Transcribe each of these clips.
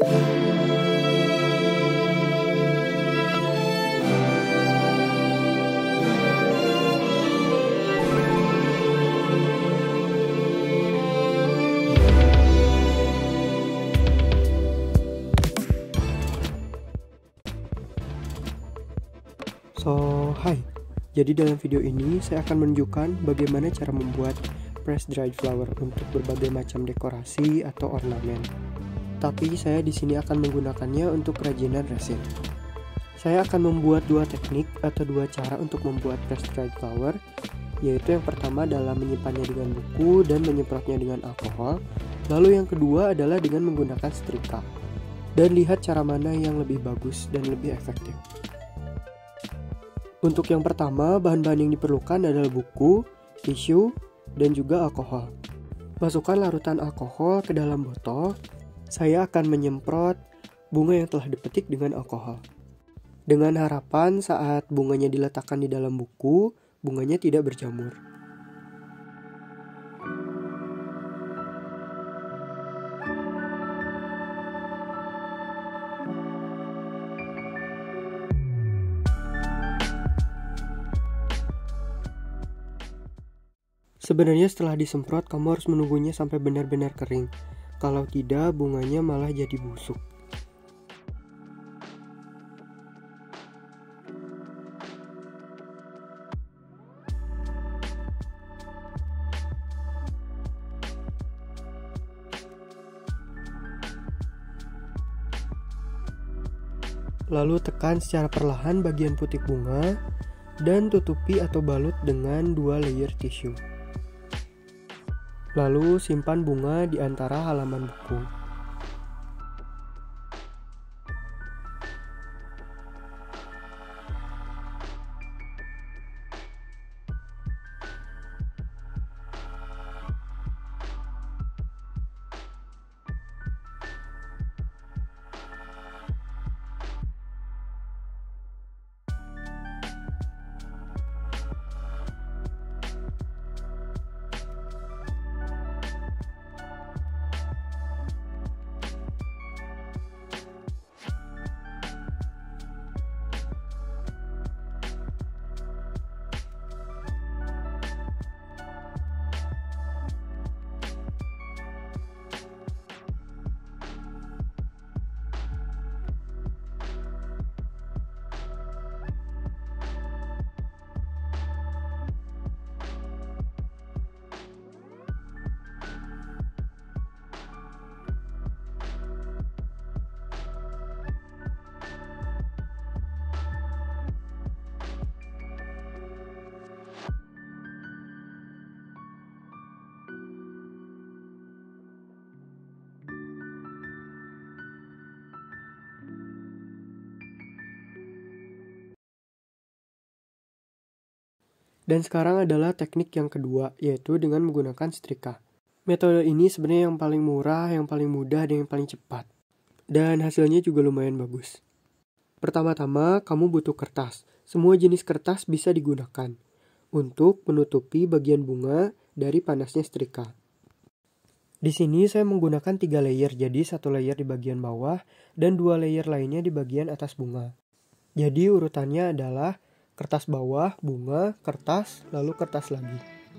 Hai, jadi dalam video ini saya akan menunjukkan bagaimana cara membuat press dried flower untuk berbagai macam dekorasi atau ornamen. Tapi saya di sini akan menggunakannya untuk kerajinan resin. Saya akan membuat dua teknik atau dua cara untuk membuat press dried flower, yaitu yang pertama adalah menyimpannya dengan buku dan menyemprotnya dengan alkohol. Lalu yang kedua adalah dengan menggunakan setrika. Dan lihat cara mana yang lebih bagus dan lebih efektif. Untuk yang pertama, bahan-bahan yang diperlukan adalah buku, tisu, dan juga alkohol. Masukkan larutan alkohol ke dalam botol. Saya akan menyemprot bunga yang telah dipetik dengan alkohol. Dengan harapan saat bunganya diletakkan di dalam buku, bunganya tidak berjamur. Sebenarnya setelah disemprot, kamu harus menunggunya sampai benar-benar kering. Kalau tidak, bunganya malah jadi busuk. Lalu tekan secara perlahan bagian putik bunga dan tutupi atau balut dengan 2 layer tisu. Lalu simpan bunga di antara halaman buku. Dan sekarang adalah teknik yang kedua, yaitu dengan menggunakan setrika. Metode ini sebenarnya yang paling murah, yang paling mudah, dan yang paling cepat. Dan hasilnya juga lumayan bagus. Pertama-tama, kamu butuh kertas. Semua jenis kertas bisa digunakan untuk menutupi bagian bunga dari panasnya setrika. Di sini saya menggunakan 3 layer, jadi 1 layer di bagian bawah dan 2 layer lainnya di bagian atas bunga. Jadi urutannya adalah kertas bawah, bunga, kertas, lalu kertas lagi.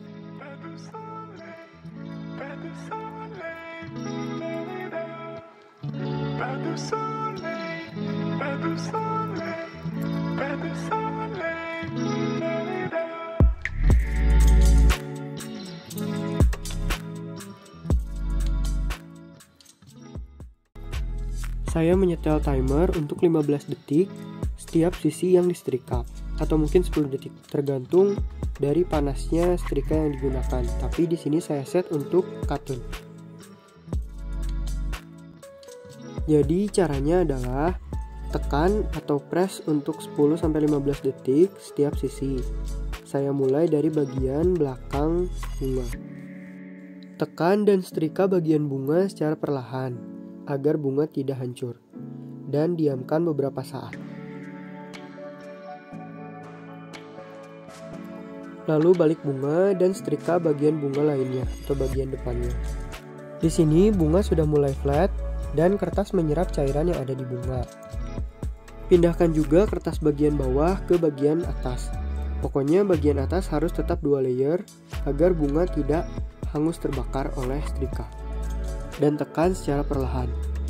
Saya menyetel timer untuk 15 detik setiap sisi yang disetrika, atau mungkin 10 detik, tergantung dari panasnya setrika yang digunakan. Tapi di sini saya set untuk katun. Jadi caranya adalah tekan atau press untuk 10-15 detik setiap sisi. Saya mulai dari bagian belakang bunga. Tekan dan setrika bagian bunga secara perlahan agar bunga tidak hancur, dan diamkan beberapa saat. Lalu balik bunga dan setrika bagian bunga lainnya atau bagian depannya. Di sini bunga sudah mulai flat dan kertas menyerap cairan yang ada di bunga. Pindahkan juga kertas bagian bawah ke bagian atas. Pokoknya bagian atas harus tetap 2 layer agar bunga tidak hangus terbakar oleh setrika. Dan tekan secara perlahan.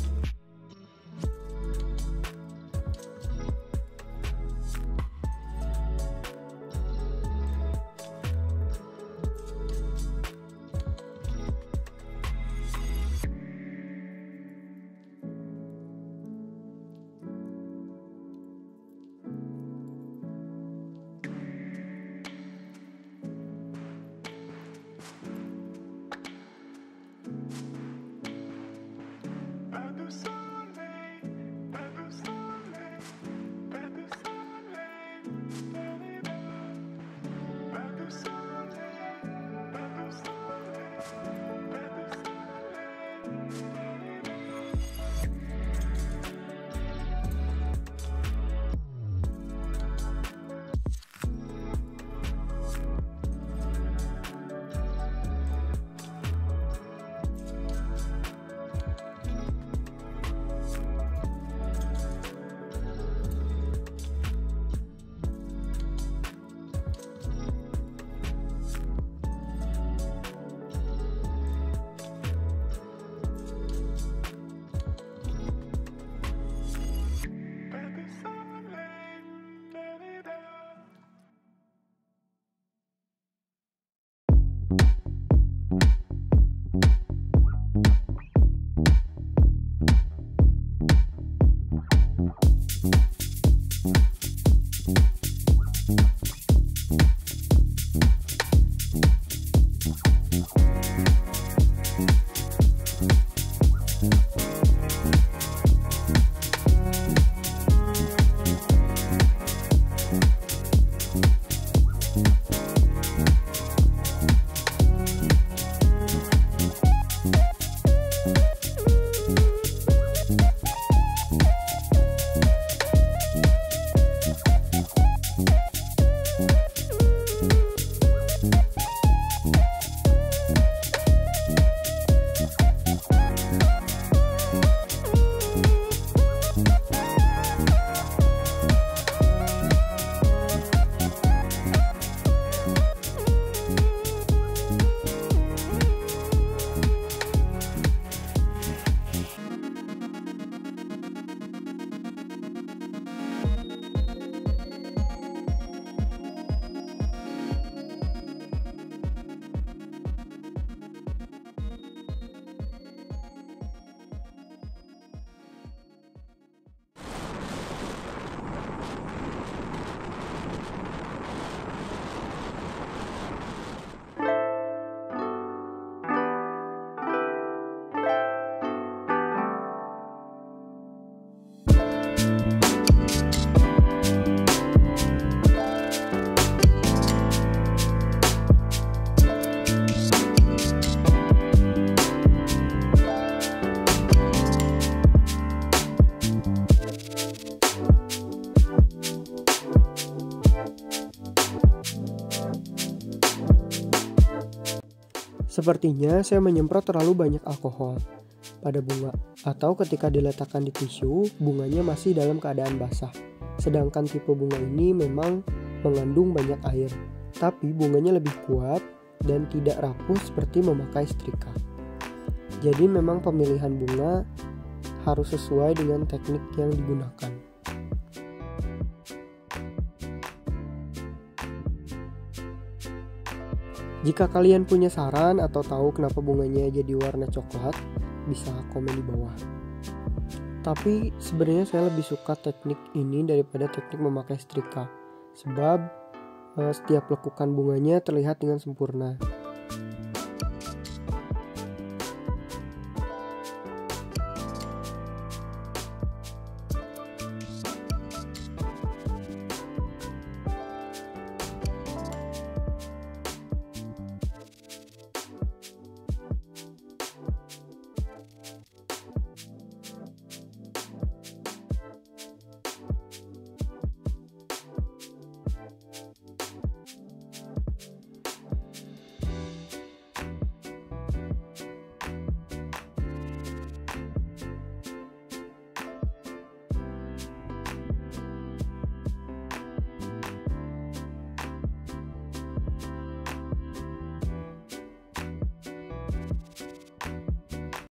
Sepertinya saya menyemprot terlalu banyak alkohol pada bunga, atau ketika diletakkan di tisu, bunganya masih dalam keadaan basah. Sedangkan tipe bunga ini memang mengandung banyak air, tapi bunganya lebih kuat dan tidak rapuh seperti memakai setrika. Jadi memang pemilihan bunga harus sesuai dengan teknik yang digunakan. Jika kalian punya saran atau tahu kenapa bunganya jadi warna coklat, bisa komen di bawah. Tapi sebenarnya saya lebih suka teknik ini daripada teknik memakai setrika, sebab setiap lekukan bunganya terlihat dengan sempurna.